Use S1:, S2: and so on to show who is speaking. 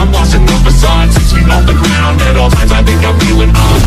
S1: I'm lost in the facade, 6 feet off the ground. At all times I think I'm feeling odd.